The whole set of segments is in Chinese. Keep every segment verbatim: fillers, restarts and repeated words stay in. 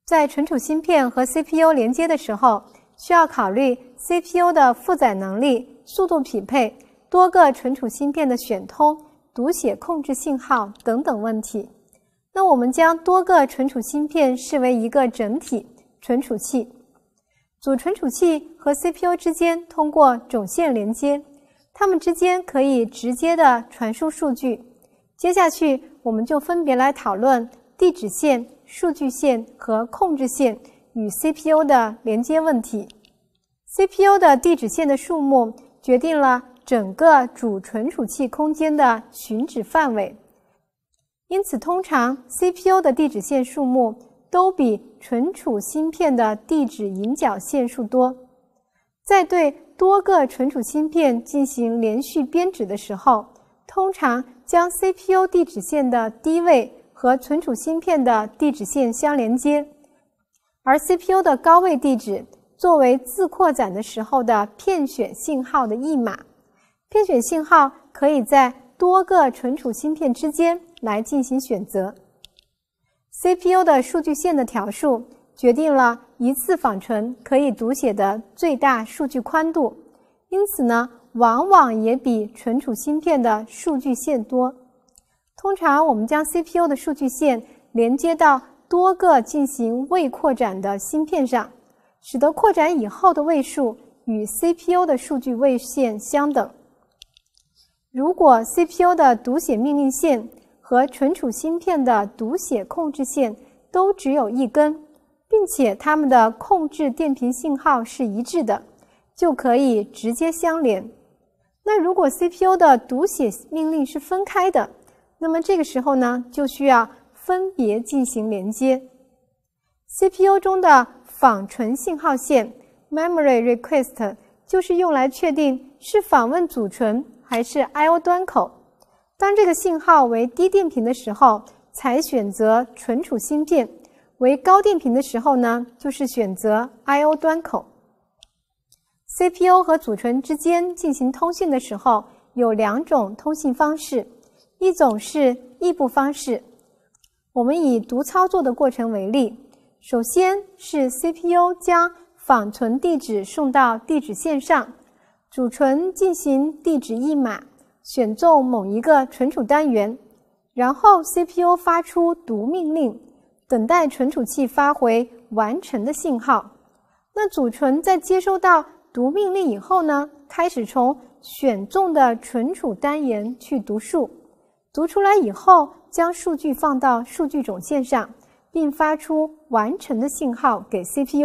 在存储芯片和 C P U 连接的时候，需要考虑 C P U 的负载能力、速度匹配、多个存储芯片的选通、读写控制信号等等问题。那我们将多个存储芯片视为一个整体存储器，主存储器和 C P U 之间通过种线连接，它们之间可以直接的传输数据。接下去我们就分别来讨论地址线、数据线和控制线与 C P U 的连接问题。C P U 的地址线的数目决定了整个主存储器空间的寻址范围，因此通常 C P U 的地址线数目都比存储芯片的地址引脚线数多。在对多个存储芯片进行连续编址的时候，通常将 C P U 地址线的低位和存储芯片的地址线相连接，而 C P U 的高位地址作为自扩展的时候的片选信号的译码。片选信号可以在多个存储芯片之间来进行选择。C P U 的数据线的条数决定了一次仿存可以读写的最大数据宽度，因此呢，往往也比存储芯片的数据线多。通常我们将 C P U 的数据线连接到多个进行位扩展的芯片上，使得扩展以后的位数与 C P U 的数据位线相等。如果 C P U 的读写命令线和存储芯片的读写控制线都只有一根，并且它们的控制电频信号是一致的，就可以直接相连。那如果 C P U 的读写命令是分开的，那么这个时候呢，就需要分别进行连接。C P U 中的访存信号线 Memory Request 就是用来确定是访问组存还是 I O 端口。当这个信号为低电频的时候，才选择存储芯片；为高电频的时候呢，就是选择 I O 端口。C P U 和组存之间进行通信的时候，有两种通信方式，一种是异步方式。我们以读操作的过程为例，首先是 C P U 将访存地址送到地址线上，主存进行地址译码，选中某一个存储单元，然后 C P U 发出读命令，等待存储器发回完成的信号。那组存在接收到读命令以后呢，开始从选中的存储单元去读数，读出来以后，将数据放到数据种线上，并发出完成的信号给 C P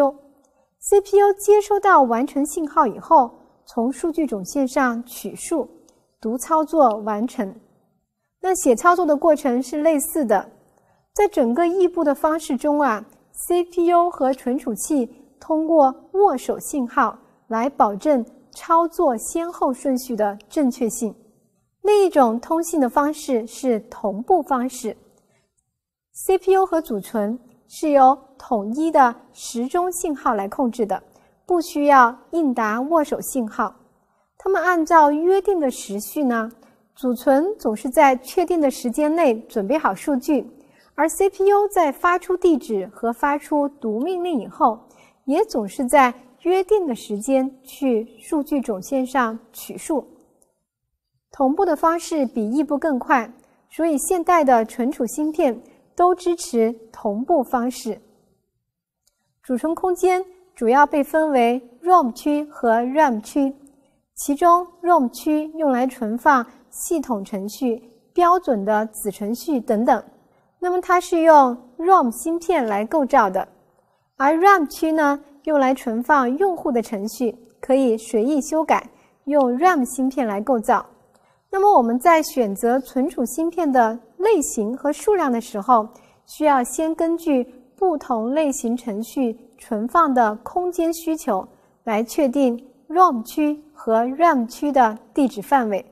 U。C P U 接收到完成信号以后，从数据种线上取数，读操作完成。那写操作的过程是类似的。在整个异步的方式中啊 ，C P U 和存储器通过握手信号来保证操作先后顺序的正确性。另一种通信的方式是同步方式。C P U 和组存是由统一的时钟信号来控制的，不需要应答握手信号。它们按照约定的时序呢，组存总是在确定的时间内准备好数据，而 C P U 在发出地址和发出读命令以后，也总是在约定的时间去数据种线上取数。同步的方式比异步更快，所以现代的存储芯片都支持同步方式。储存空间主要被分为 ROM 区和 RAM 区，其中 ROM 区用来存放系统程序、标准的子程序等等，那么它是用 ROM 芯片来构造的。而 RAM 区呢，用来存放用户的程序，可以随意修改，用 RAM 芯片来构造。那么我们在选择存储芯片的类型和数量的时候，需要先根据不同类型程序存放的空间需求来确定 ROM 区和 RAM 区的地址范围。